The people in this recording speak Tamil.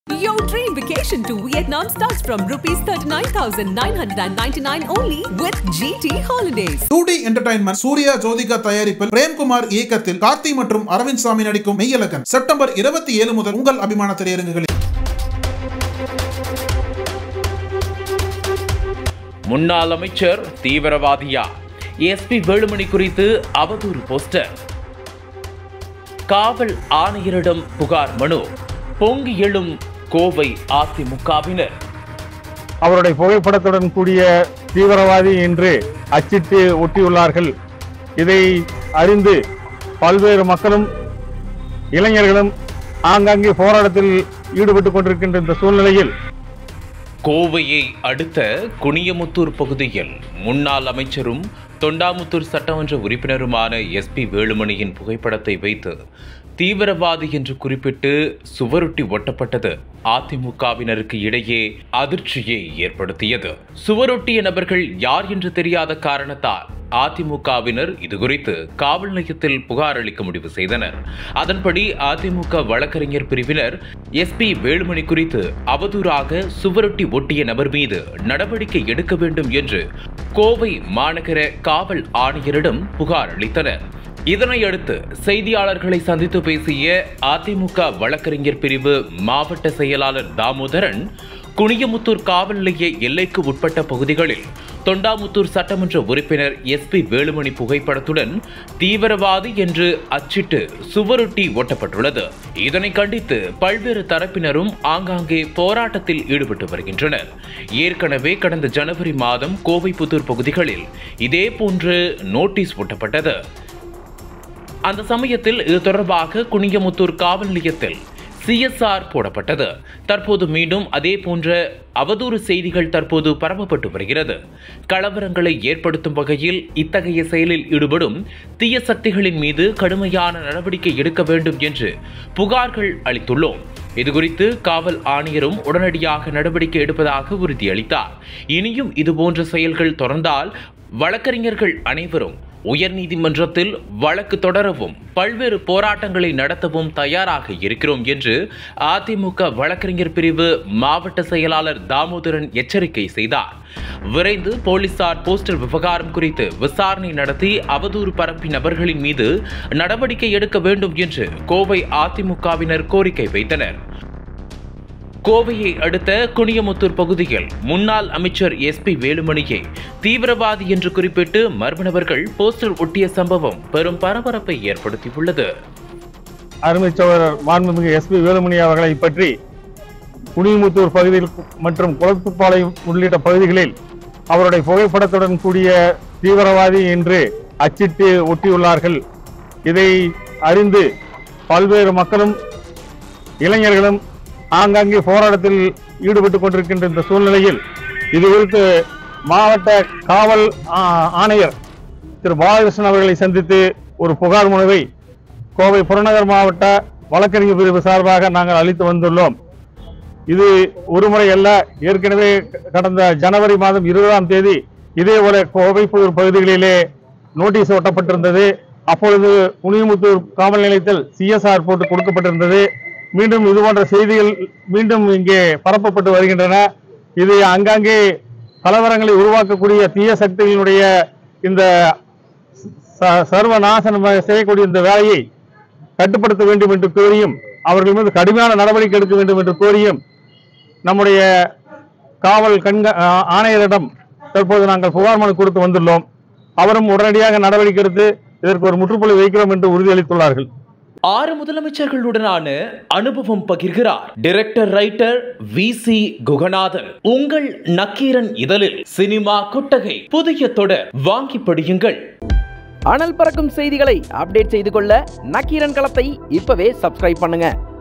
Your dream vacation to Vietnam starts from ₹39,999 only with GT Holidays. 2D Entertainment Surya Jyothika தயாரிப்பில் பிரேம்குமார் இயக்கத்தில் கார்த்தி மற்றும் அரவிந்த் சாமி நடிக்கும் மெய்யழகன் செப்டம்பர் 27 முதல் உங்கள் அபிமான திரையரங்குகளில். முன்னாள் அமைச்சர் தீவிரவாதியா? எஸ்பி வேலுமணி குறித்து அவதூறு போஸ்டர். காவல் ஆணையரிடம் புகார் மனு. பொங்கி எழும் கோவை அதிமுகவினர். அவருடைய புகைப்படத்துடன் கூடிய தீவிரவாதி என்று அச்சிட்டு ஒட்டியுள்ளார்கள். இதை அறிந்து பல்வேறு மக்களும் இளைஞர்களும் ஆங்காங்கே போராட்டத்தில் ஈடுபட்டுக் கொண்டிருக்கின்ற இந்த சூழ்நிலையில் கோவையை அடுத்த குனியமுத்தூர் பகுதியில் முன்னாள் அமைச்சரும் தொண்டாமுத்தூர் சட்டமன்ற உறுப்பினருமான எஸ்பி வேலுமணியின் புகைப்படத்தை வைத்து தீவிரவாதி என்று குறிப்பிட்டு சுவரொட்டி ஒட்டப்பட்டது அதிமுகவினருக்கு இடையே அதிர்ச்சியை ஏற்படுத்தியது. சுவரொட்டிய நபர்கள் யார் என்று தெரியாத காரணத்தால் அதிமுகவினர் இதுகுறித்து காவல் நிலையத்தில் புகார் அளிக்க முடிவு செய்தனர். அதன்படி அதிமுக வழக்கறிஞர் பிரிவினர் எஸ்பி வேலுமணி குறித்து அவதூறாக சுவரொட்டி ஒட்டிய நபர் மீது நடவடிக்கை எடுக்க வேண்டும் என்று கோவை மாநகர காவல் ஆணையரிடம் புகார் அளித்தனர். இதனையடுத்து செய்தியாளர்களை சந்தித்து பேசிய அதிமுக வழக்கறிஞர் பிரிவு மாவட்ட செயலாளர் தாமோதரன், குனியமுத்தூர் காவல் நிலைய எல்லைக்கு உட்பட்ட பகுதிகளில் தொண்டாமுத்தூர் சட்டமன்ற உறுப்பினர் எஸ்பி வேலுமணி புகைப்படத்துடன் தீவிரவாதி என்று அச்சிட்டு சுவரொட்டி ஒட்டப்பட்டுள்ளது. இதனை கண்டித்து பல்வேறு தரப்பினரும் ஆங்காங்கே போராட்டத்தில் ஈடுபட்டு வருகின்றனர். ஏற்கனவே கடந்த ஜனவரி மாதம் கோவை புத்தூர் பகுதிகளில் இதேபோன்று நோட்டீஸ் ஒட்டப்பட்டது. அந்த சமயத்தில் இது தொடர்பாக குனியமுத்தூர் காவல் நிலையத்தில் CSR போடப்பட்டது. தற்போது மீண்டும் அதே போன்ற அவதூறு செய்திகள் தற்போது பரப்பப்பட்டு வருகிறது. கலவரங்களை ஏற்படுத்தும் வகையில் இத்தகைய செயலில் ஈடுபடும் தீய சக்திகளின் மீது கடுமையான நடவடிக்கை எடுக்க வேண்டும் என்று புகார்கள் அளித்துள்ளோம். இதுகுறித்து காவல் ஆணையரும் உடனடியாக நடவடிக்கை எடுப்பதாக உறுதியளித்தார். இனியும் இதுபோன்ற செயல்கள் தொடர்ந்தால் வழக்கறிஞர்கள் அனைவரும் உயர்நீதிமன்றத்தில் வழக்கு தொடரவும் பல்வேறு போராட்டங்களை நடத்தவும் தயாராக இருக்கிறோம் என்று அதிமுக வழக்கறிஞர் பிரிவு மாவட்ட செயலாளர் தாமோதரன் எச்சரிக்கை செய்தார். விரைந்து போலீசார் போஸ்டர் விவகாரம் குறித்து விசாரணை நடத்தி அவதூறு பரப்பிய நபர்களின் மீது நடவடிக்கை எடுக்க வேண்டும் என்று கோவை அதிமுகவினர் கோரிக்கை வைத்தனர். கோவையை அடுத்த குனியமுத்தூர் பகுதியில் முன்னாள் அமைச்சர் எஸ்பி வேலுமணியை தீவிரவாதி என்று குறிப்பிட்டு மர்ம நபர்கள் போஸ்டர் ஒட்டிய சம்பவம் பெரும் பரபரப்பை ஏற்படுத்தியுள்ளது. அருமைச்சவர் மாண்புமிகு எஸ்பி வேலுமணி அவர்களை பற்றி குனியமுத்தூர் பகுதியில் மற்றும் குளத்துப்பாளையம் உள்ளிட்ட பகுதிகளில் அவருடைய புகைப்படத்துடன் கூடிய தீவிரவாதி என்று அச்சிட்டு ஒட்டியுள்ளார்கள். இதை அறிந்து பல்வேறு மக்களும் இளைஞர்களும் ஆங்காங்கே போராட்டத்தில் ஈடுபட்டுக் கொண்டிருக்கின்ற இந்த சூழ்நிலையில் இதுகுறித்து மாவட்ட காவல் ஆணையர் திரு பாலகிருஷ்ணன் அவர்களை சந்தித்து ஒரு புகார் மனுவை கோவை புறநகர் மாவட்ட வழக்கறிஞர் பிரிவு சார்பாக நாங்கள் அளித்து வந்துள்ளோம். இது ஒருமுறை அல்ல, ஏற்கனவே கடந்த ஜனவரி மாதம் 20ஆம் தேதி இதேபோல கோவை பகுதிகளிலே நோட்டீஸ் ஒட்டப்பட்டிருந்தது. அப்பொழுது குனியமுத்தூர் காவல் நிலையத்தில் CSR போட்டு கொடுக்கப்பட்டிருந்தது. மீண்டும் இதுபோன்ற செய்திகள் மீண்டும் இங்கே பரப்பப்பட்டு வருகின்றன. இது அங்காங்கே கலவரங்களை உருவாக்கக்கூடிய தீய சக்திகளுடைய இந்த சர்வநாசனம் செய்யக்கூடிய இந்த வேலையை கட்டுப்படுத்த வேண்டும் என்று கோரியும் அவர்கள் மீது கடுமையான நடவடிக்கை எடுக்க வேண்டும் என்று கோரியும் நம்முடைய காவல் ஆணையரிடம் தற்போது நாங்கள் புகார் மனு கொடுத்து வந்துள்ளோம். அவரும் உடனடியாக நடவடிக்கை எடுத்து இதற்கு ஒரு முற்றுப்புள்ளி வைக்கிறோம் என்று உறுதியளித்துள்ளார்கள். 6 முதலமைச்சர்களுடனான அனுபவம் பகிர்கிறார் டைரக்டர் ரைட்டர் VC குகநாதன். உங்கள் நக்கீரன் இதழில் சினிமா கொட்டகை புதிய தொடர் வாங்கி படியுங்கள். அனல் பறக்கும் செய்திகளை அப்டேட் செய்து கொள்ள நக்கீரன் களத்தை இப்பவே சப்ஸ்கிரைப் பண்ணுங்க.